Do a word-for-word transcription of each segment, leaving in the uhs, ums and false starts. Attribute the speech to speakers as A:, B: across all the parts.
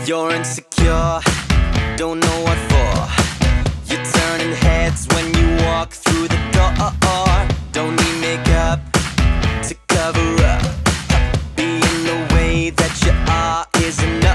A: You're insecure, don't know what for. You're turning heads when you walk through the door. Don't need makeup to cover up. Being the way that you are is enough.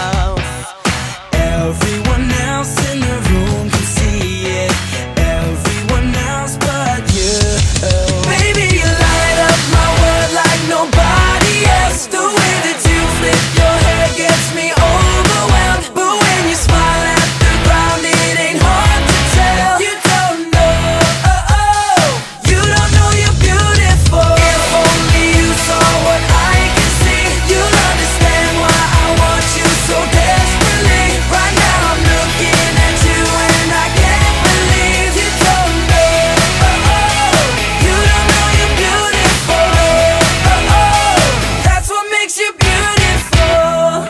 A: Everyone else in the room can see it, everyone else but you. Baby, you light up my world like nobody else. The way that you flip your hair gets me overwhelmed. But when you smile at the ground, it ain't hard to tell. You don't know, oh, oh, you don't know you're beautiful. If only you saw what I can see, you'll understand why I want you so desperately. Right now I'm looking at you and I can't believe you don't know, oh, oh, you don't know you're beautiful, oh, oh, that's what makes you beautiful.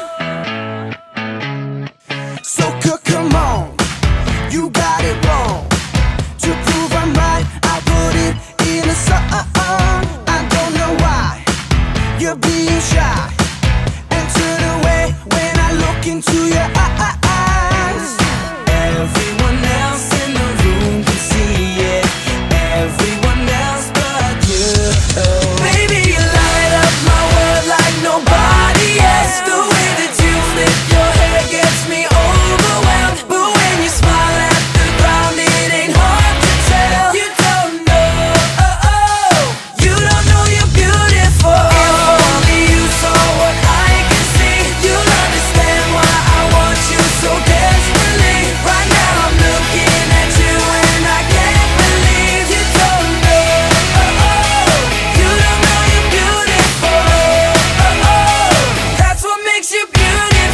A: So c- come on, you got it wrong. To prove I'm right, I put it in a song. I don't know why you're being shy and turn away when I look into your eyes. Everyone else in the room can see it, everyone else but you. Baby, you light up my world like nobody else. The way that you flip your hair gets me overwhelmed. But when you smile at the ground, it ain't hard to tell. You don't know, oh, oh, you don't know you're beautiful. If only you saw what I can see, you'll understand why I want you so desperately. Right now I'm looking at you and I can't believe you don't know, oh, oh, you don't know you're beautiful, oh, oh, that's what makes you beautiful.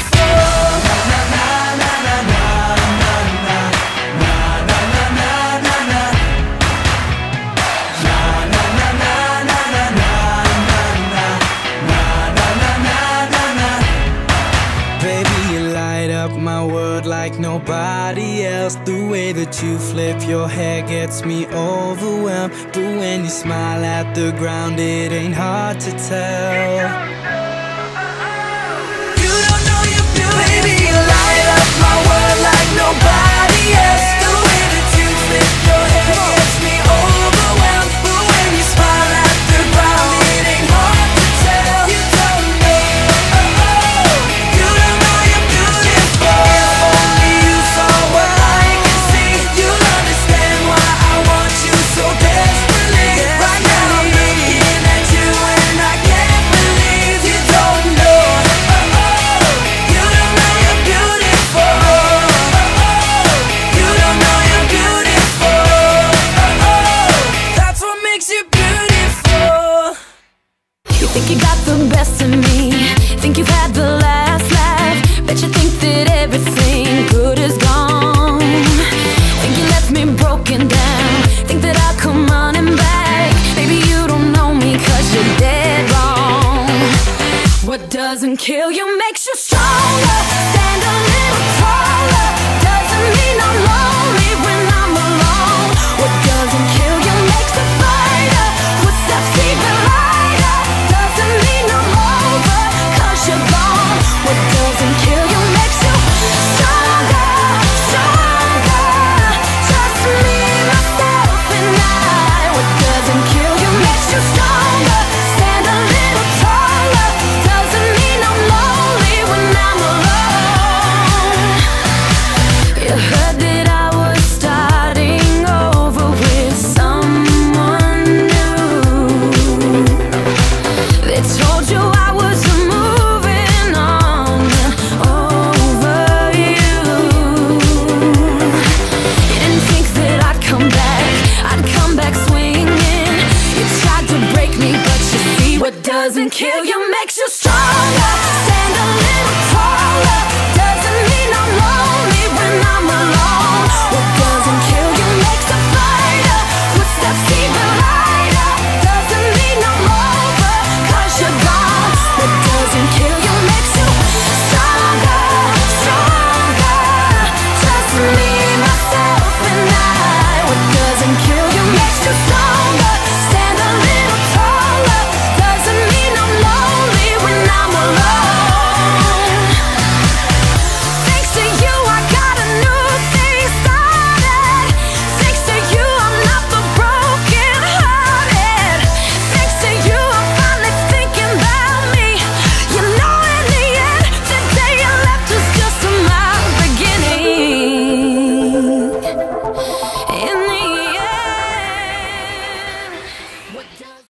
A: Baby, you light up my world like nobody else. The way that you flip your hair gets me overwhelmed. But when you smile at the ground, it ain't hard to tell. You don't know you're beautiful. Baby, you light up my world like nobody else. The way that you flip your hair gets me overwhelmed. But when you smile at the ground, it ain't hard to tell. You don't know, oh, oh, you don't know you're beautiful. If only you saw what I can see, you'll understand why I want you so desperately. Right now I'm looking at you and I can't believe you don't know, oh, oh, you don't know you're beautiful, oh, oh, you don't know you're beautiful, oh, oh, that's what makes you beautiful.
B: You think you got the best of me, think you've had the last laugh. Bet you think that everything good is gone. Think you left me broken down, think that I'll come running back. Baby, you don't know me cause you're dead wrong. What doesn't kill you makes you stronger. Stand a little taller. Doesn't mean I'm lonely when I'm alone. What doesn't kill you makes a fighter. Footsteps even lighter. Doesn't mean I'm over cause you're gone. What doesn't kill you makes you stronger, stronger. Just me, myself and I. What doesn't kill you makes you stronger. Stand a little taller. Doesn't mean I'm lonely when I'm alone. You heard that I was starting over with someone new. They told you I was moving on over you. You didn't think that I'd come back, I'd come back swinging. You tried to break me, but you see, what doesn't kill you makes you strong.